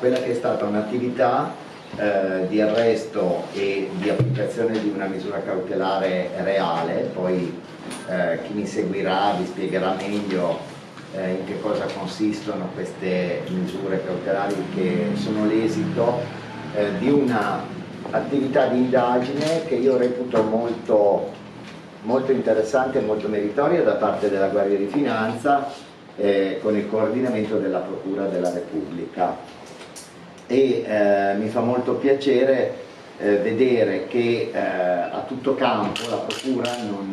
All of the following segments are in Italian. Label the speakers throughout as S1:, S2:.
S1: quella che è stata un'attività di arresto e di applicazione di una misura cautelare reale. Poi chi mi seguirà vi spiegherà meglio in che cosa consistono queste misure cautelari, che sono l'esito di una attività di indagine che io reputo molto interessante e molto meritoria da parte della Guardia di Finanza, con il coordinamento della Procura della Repubblica. E mi fa molto piacere vedere che a tutto campo la Procura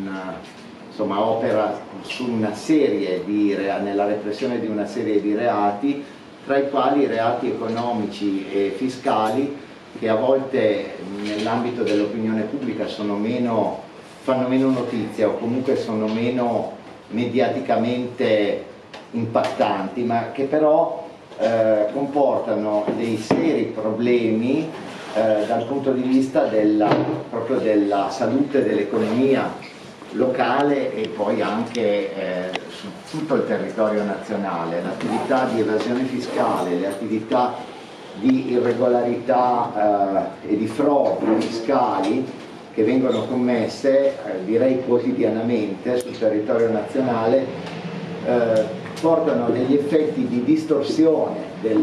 S1: opera su una serie nella repressione di una serie di reati, tra i quali reati economici e fiscali, che a volte nell'ambito dell'opinione pubblica fanno meno notizia, o comunque sono meno mediaticamente impattanti, ma che però comportano dei seri problemi dal punto di vista proprio della salute dell'economia locale e poi anche su tutto il territorio nazionale. L'attività di evasione fiscale, le attività di irregolarità e di frodi fiscali che vengono commesse, direi quotidianamente, sul territorio nazionale, portano degli effetti di distorsione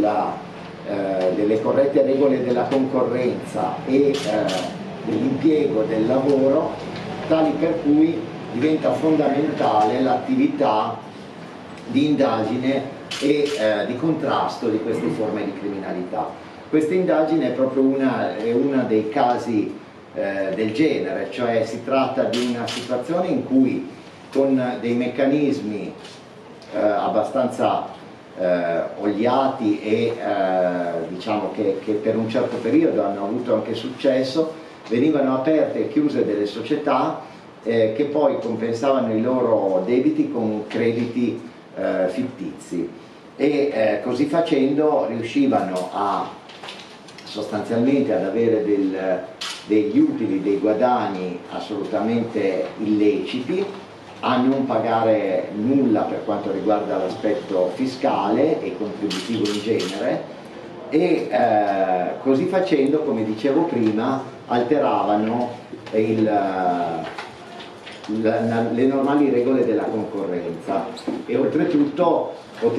S1: delle corrette regole della concorrenza e dell'impiego del lavoro, tali per cui diventa fondamentale l'attività di indagine e di contrasto di queste forme di criminalità. Questa indagine è proprio una dei casi del genere, cioè si tratta di una situazione in cui, con dei meccanismi abbastanza oliati e diciamo che per un certo periodo hanno avuto anche successo, venivano aperte e chiuse delle società che poi compensavano i loro debiti con crediti fittizi, e così facendo riuscivano sostanzialmente ad avere degli utili, dei guadagni assolutamente illeciti, a non pagare nulla per quanto riguarda l'aspetto fiscale e contributivo in genere, e così facendo, come dicevo prima, alteravano le normali regole della concorrenza, e oltretutto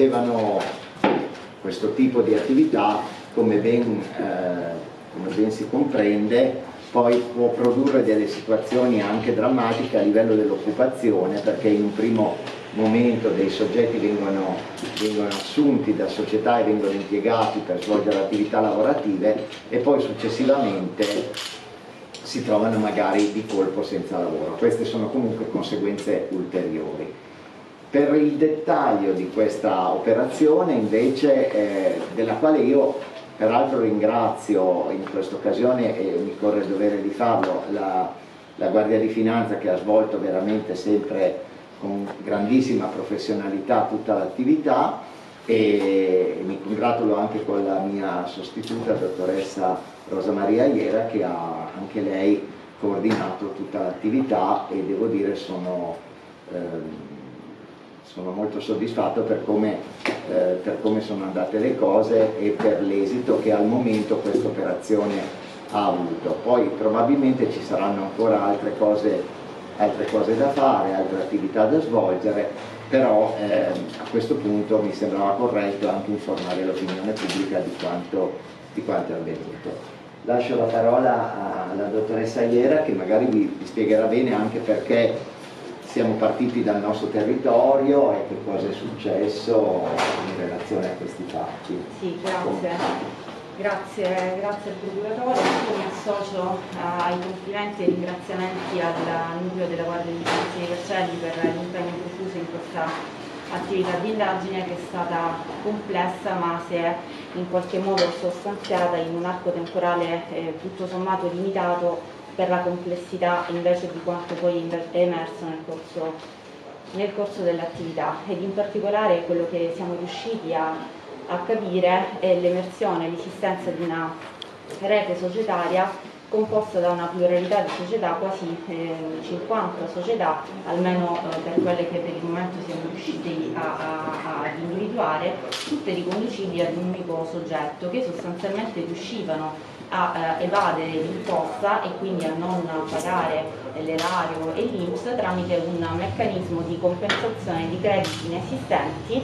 S1: questo tipo di attività, come ben si comprende, poi può produrre delle situazioni anche drammatiche a livello dell'occupazione, perché in un primo momento dei soggetti vengono assunti da società e vengono impiegati per svolgere attività lavorative, e poi successivamente si trovano magari di colpo senza lavoro. Queste sono comunque conseguenze ulteriori. Per il dettaglio di questa operazione invece, della quale io peraltro ringrazio in questa occasione, e mi corre il dovere di farlo, la Guardia di Finanza, che ha svolto veramente sempre con grandissima professionalità tutta l'attività, e mi congratulo anche con la mia sostituta, dottoressa Rosa Maria Iera, che ha anche lei coordinato tutta l'attività, e devo dire sono molto soddisfatto per come sono andate le cose e per l'esito che al momento questa operazione ha avuto. Poi probabilmente ci saranno ancora altre cose da fare, altre attività da svolgere, però a questo punto mi sembrava corretto anche informare l'opinione pubblica di quanto è avvenuto. Lascio la parola alla dottoressa Iera, che magari vi spiegherà bene anche perché siamo partiti dal nostro territorio e che cosa è successo in relazione a questi fatti.
S2: Sì, grazie al procuratore. Io mi associo ai complimenti e ai ringraziamenti al nucleo della Guardia di Finanza dei Vercelli per l'impegno profuso in questa attività di indagine, che è stata complessa ma si è in qualche modo sostanziata in un arco temporale tutto sommato limitato, per la complessità invece di quanto poi è emerso nel corso dell'attività, ed in particolare quello che siamo riusciti a capire è l'emersione, l'esistenza di una rete societaria composta da una pluralità di società, quasi 50 società, almeno per quelle che per il momento siamo riusciti ad individuare, tutte riconducibili ad un unico soggetto, che sostanzialmente riuscivano a evadere l'imposta e quindi a non pagare l'erario e l'INPS tramite un meccanismo di compensazione di crediti inesistenti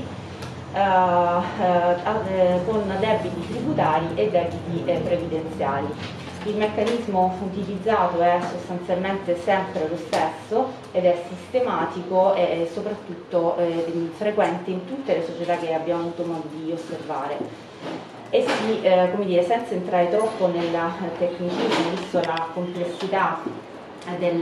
S2: con debiti tributari e debiti previdenziali. Il meccanismo utilizzato è sostanzialmente sempre lo stesso ed è sistematico e soprattutto frequente in tutte le società che abbiamo avuto modo di osservare. E sì, come dire, senza entrare troppo nel tecnicismo, visto la complessità dei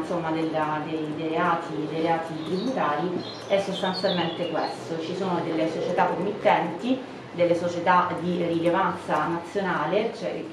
S2: reati tributari, è sostanzialmente questo. Ci sono delle società committenti, delle società di rilevanza nazionale,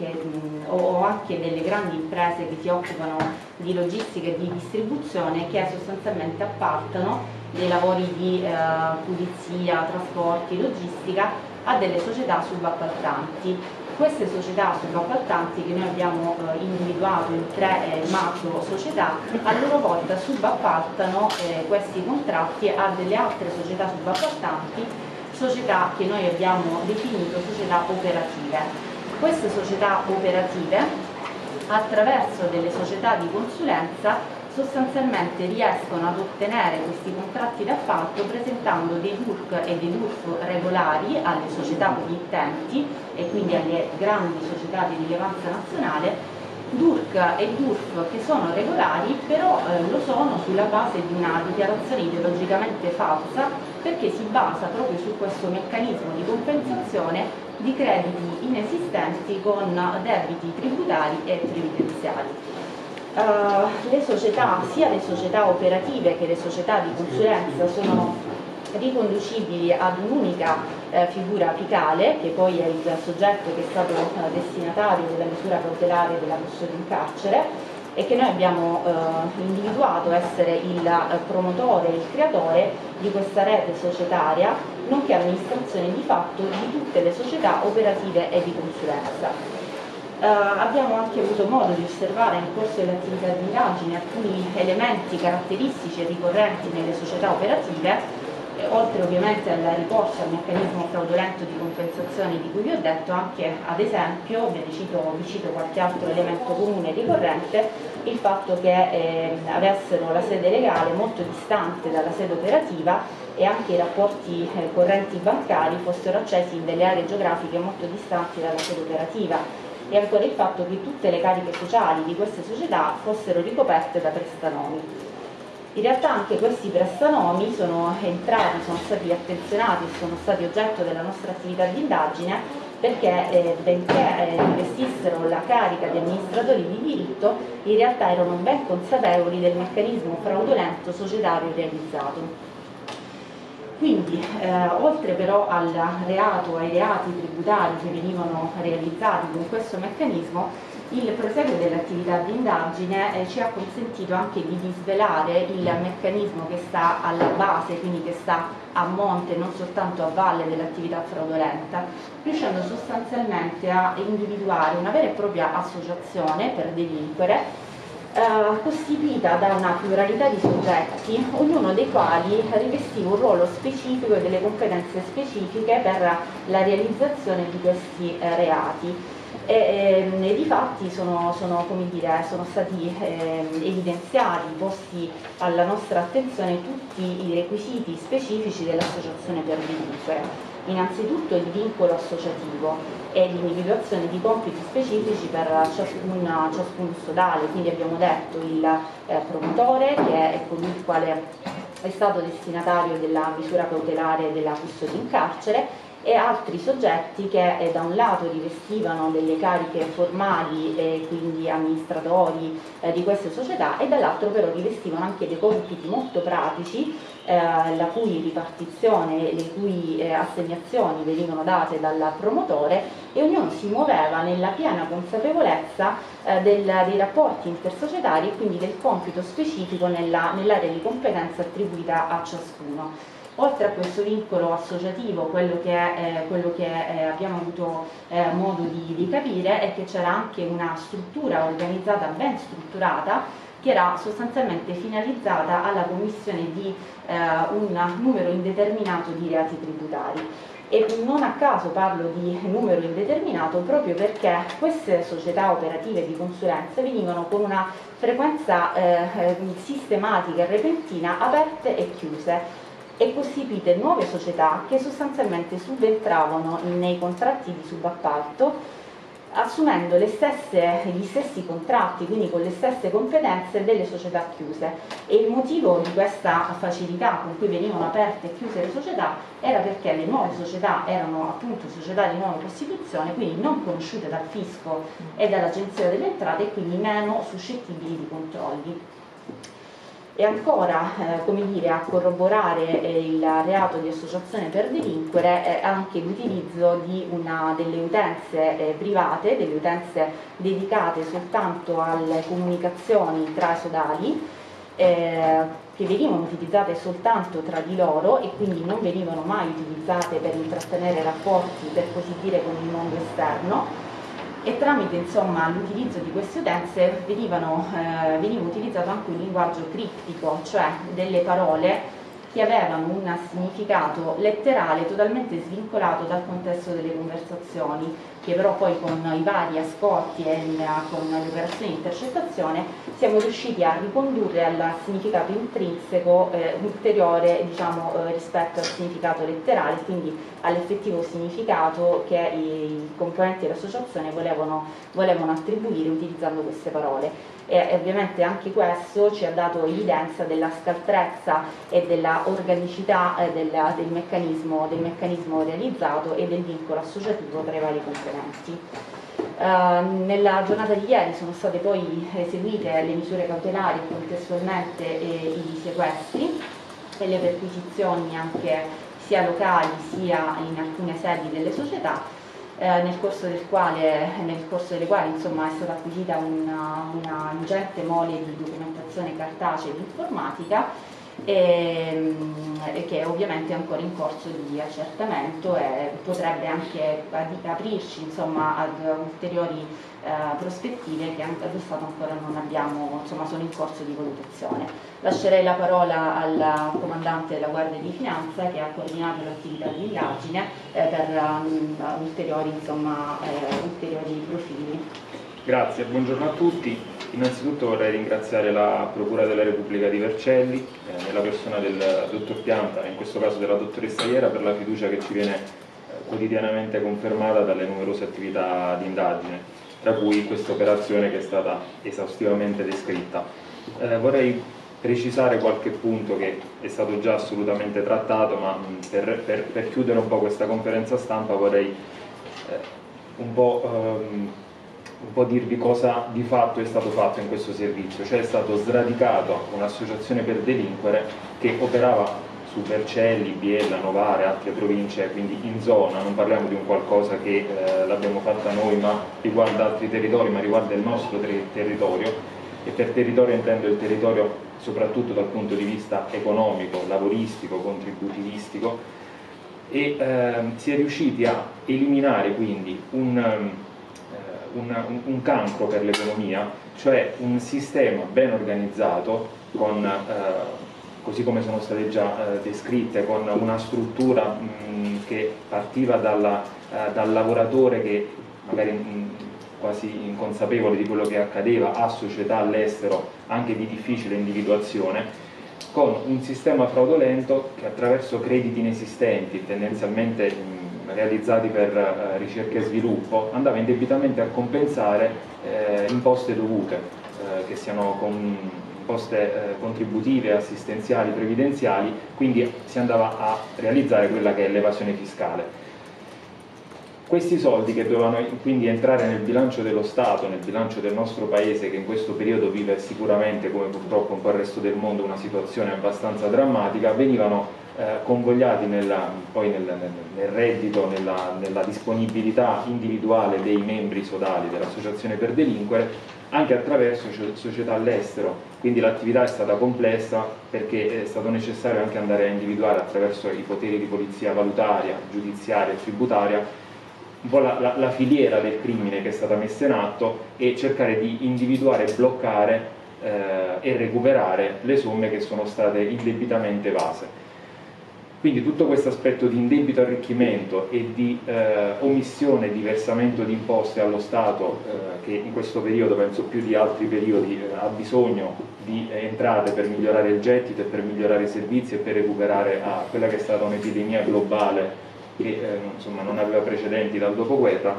S2: o anche delle grandi imprese che si occupano di logistica e di distribuzione, che sostanzialmente appaltano dei lavori di pulizia, trasporti, logistica a delle società subappaltanti. Queste società subappaltanti, che noi abbiamo individuato in 3 macro società, a loro volta subappaltano questi contratti a delle altre società subappaltanti, società che noi abbiamo definito società operative. Queste società operative, attraverso delle società di consulenza, sostanzialmente riescono ad ottenere questi contratti d'appalto presentando dei DURC e dei DURF regolari alle società committenti e quindi alle grandi società di rilevanza nazionale, DURC e DURF che sono regolari, però lo sono sulla base di una dichiarazione ideologicamente falsa, perché si basa proprio su questo meccanismo di compensazione di crediti inesistenti con debiti tributari e previdenziali. Le società, sia le società operative che le società di consulenza, sono riconducibili ad un'unica figura apicale, che poi è il soggetto che è stato destinatario della misura cautelare della custodia in carcere e che noi abbiamo individuato essere il promotore, il creatore di questa rete societaria, nonché amministrazione di fatto di tutte le società operative e di consulenza. Abbiamo anche avuto modo di osservare nel corso dell'attività di indagine alcuni elementi caratteristici e ricorrenti nelle società operative, oltre ovviamente al ricorso al meccanismo fraudolento di compensazione di cui vi ho detto, anche ad esempio, vi cito qualche altro elemento comune e ricorrente, il fatto che avessero la sede legale molto distante dalla sede operativa e anche i rapporti correnti bancari fossero accesi in delle aree geografiche molto distanti dalla sede operativa, e ancora il fatto che tutte le cariche sociali di queste società fossero ricoperte da prestanomi. In realtà anche questi prestanomi sono entrati, sono stati attenzionati e sono stati oggetto della nostra attività di indagine, perché benché rivestissero la carica di amministratori di diritto, in realtà erano ben consapevoli del meccanismo fraudolento societario realizzato. Quindi, oltre però al reato, ai reati tributari che venivano realizzati con questo meccanismo, il proseguo dell'attività di indagine ci ha consentito anche di disvelare il meccanismo che sta alla base, quindi che sta a monte, non soltanto a valle dell'attività fraudolenta, riuscendo sostanzialmente a individuare una vera e propria associazione per delinquere, costituita da una pluralità di soggetti, ognuno dei quali rivestiva un ruolo specifico e delle competenze specifiche per la realizzazione di questi reati. E difatti sono stati evidenziati, posti alla nostra attenzione tutti i requisiti specifici dell'associazione per delinquere. Innanzitutto il vincolo associativo e l'individuazione di compiti specifici per ciascun sodale, quindi abbiamo detto il promotore, che è colui il quale è stato destinatario della misura cautelare della custodia in carcere, e altri soggetti che da un lato rivestivano delle cariche formali e quindi amministratori di queste società, e dall'altro però rivestivano anche dei compiti molto pratici, la cui ripartizione, le cui assegnazioni venivano date dal promotore, e ognuno si muoveva nella piena consapevolezza dei rapporti intersocietari e quindi del compito specifico nell'area di competenza attribuita a ciascuno. Oltre a questo vincolo associativo, quello che abbiamo avuto modo di capire è che c'era anche una struttura organizzata, ben strutturata, che era sostanzialmente finalizzata alla commissione di un numero indeterminato di reati tributari. E non a caso parlo di numero indeterminato proprio perché queste società operative di consulenza venivano con una frequenza sistematica e repentina aperte e chiuse, e costituite nuove società che sostanzialmente subentravano nei contratti di subappalto, assumendo gli stessi contratti, quindi con le stesse competenze delle società chiuse. E il motivo di questa facilità con cui venivano aperte e chiuse le società era perché le nuove società erano appunto società di nuova costituzione, quindi non conosciute dal fisco e dall'Agenzia delle Entrate e quindi meno suscettibili di controlli. E ancora, come dire, a corroborare il reato di associazione per delinquere anche l'utilizzo di delle utenze private, delle utenze dedicate soltanto alle comunicazioni tra sodali, che venivano utilizzate soltanto tra di loro e quindi non venivano mai utilizzate per intrattenere rapporti, per così dire, con il mondo esterno. E tramite insomma l'utilizzo di queste utenze veniva utilizzato anche un linguaggio criptico, cioè delle parole che avevano un significato letterale totalmente svincolato dal contesto delle conversazioni, che però poi con i vari ascolti e con le operazioni di intercettazione siamo riusciti a ricondurre al significato intrinseco ulteriore, diciamo, rispetto al significato letterale, quindi all'effettivo significato che i componenti dell'associazione volevano attribuire utilizzando queste parole. E ovviamente anche questo ci ha dato evidenza della scaltrezza e della organicità del meccanismo realizzato e del vincolo associativo tra i vari componenti. Nella giornata di ieri sono state poi eseguite le misure cautelari e contestualmente i sequestri e le perquisizioni anche sia locali sia in alcune sedi delle società, nel corso delle quali insomma, è stata acquisita una ingente mole di documentazione cartacea e di informatica, e che ovviamente è ancora in corso di accertamento e potrebbe anche aprirci insomma, ad ulteriori prospettive che allo Stato ancora non abbiamo, insomma sono in corso di valutazione. Lascerei la parola al comandante della Guardia di Finanza che ha coordinato l'attività di indagine per ulteriori profili.
S3: Grazie, buongiorno a tutti. Innanzitutto vorrei ringraziare la Procura della Repubblica di Vercelli, nella persona del dottor Pianta e in questo caso della dottoressa Iera, per la fiducia che ci viene quotidianamente confermata dalle numerose attività di indagine, tra cui questa operazione che è stata esaustivamente descritta. Vorrei precisare qualche punto che è stato già assolutamente trattato, ma per chiudere un po' questa conferenza stampa vorrei un po' dirvi cosa di fatto è stato fatto in questo servizio. Cioè è stato sradicato un'associazione per delinquere che operava su Vercelli, Biella, Novare, altre province, quindi in zona. Non parliamo di un qualcosa che l'abbiamo fatta noi ma riguarda altri territori, ma riguarda il nostro territorio, e per territorio intendo il territorio soprattutto dal punto di vista economico, lavoristico, contributivistico, e si è riusciti a eliminare quindi un cancro per l'economia, cioè un sistema ben organizzato, con, così come sono state già descritte, con una struttura che partiva dal lavoratore che magari quasi inconsapevole di quello che accadeva, ha società all'estero anche di difficile individuazione, con un sistema fraudolento che attraverso crediti inesistenti, tendenzialmente realizzati per ricerca e sviluppo, andava indebitamente a compensare imposte dovute, che siano imposte contributive, assistenziali, previdenziali, quindi si andava a realizzare quella che è l'evasione fiscale. Questi soldi, che dovevano quindi entrare nel bilancio dello Stato, nel bilancio del nostro Paese, che in questo periodo vive sicuramente, come purtroppo un po' il resto del mondo, una situazione abbastanza drammatica, venivano convogliati poi nel reddito, nella disponibilità individuale dei membri sodali dell'Associazione per Delinquere, anche attraverso società all'estero. Quindi l'attività è stata complessa, perché è stato necessario anche andare a individuare, attraverso i poteri di polizia valutaria, giudiziaria e tributaria, un po' la filiera del crimine che è stata messa in atto, e cercare di individuare, bloccare e recuperare le somme che sono state indebitamente evase. Quindi tutto questo aspetto di indebito arricchimento e di omissione di versamento di imposte allo Stato, che in questo periodo, penso più di altri periodi, ha bisogno di entrate per migliorare il gettito e per migliorare i servizi e per recuperare a quella che è stata un'epidemia globale che insomma, non aveva precedenti dal dopoguerra,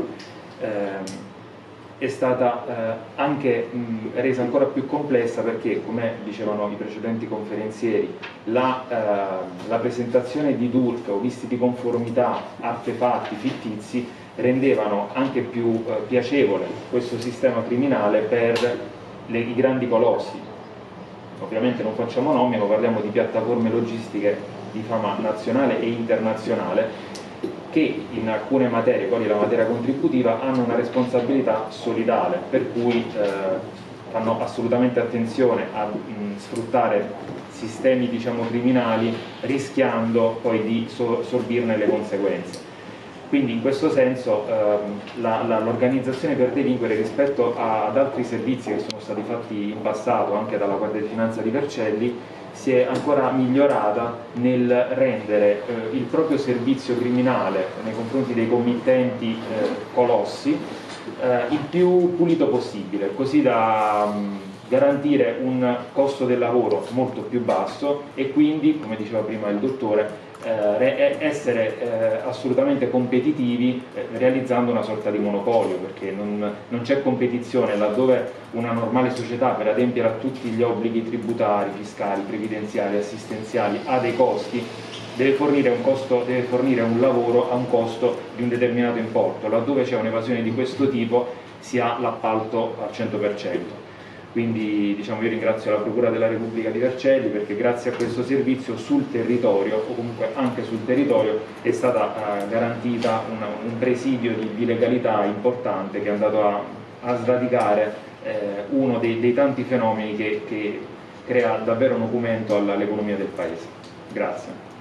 S3: è stata anche resa ancora più complessa, perché, come dicevano i precedenti conferenzieri, la presentazione di DURC o visti di conformità, artefatti fittizi, rendevano anche più piacevole questo sistema criminale per i grandi colossi. Ovviamente non facciamo nomi, ma parliamo di piattaforme logistiche di fama nazionale e internazionale, che in alcune materie, quali la materia contributiva, hanno una responsabilità solidale, per cui fanno assolutamente attenzione a sfruttare sistemi, diciamo, criminali, rischiando poi di sorbirne le conseguenze. Quindi in questo senso l'organizzazione per delinquere, rispetto ad altri servizi che sono stati fatti in passato anche dalla Guardia di Finanza di Vercelli, si è ancora migliorata nel rendere il proprio servizio criminale nei confronti dei committenti colossi il più pulito possibile, così da garantire un costo del lavoro molto più basso e quindi, come diceva prima il dottore, essere assolutamente competitivi, realizzando una sorta di monopolio, perché non c'è competizione laddove una normale società, per adempiere a tutti gli obblighi tributari, fiscali, previdenziali, assistenziali, ha dei costi, deve fornire un lavoro a un costo di un determinato importo. Laddove c'è un'evasione di questo tipo si ha l'appalto al 100%. Quindi, diciamo, io ringrazio la Procura della Repubblica di Vercelli, perché grazie a questo servizio sul territorio, o comunque anche sul territorio, è stata garantita un presidio di legalità importante, che è andato a sradicare uno dei tanti fenomeni che crea davvero un nocumento all'economia del Paese. Grazie.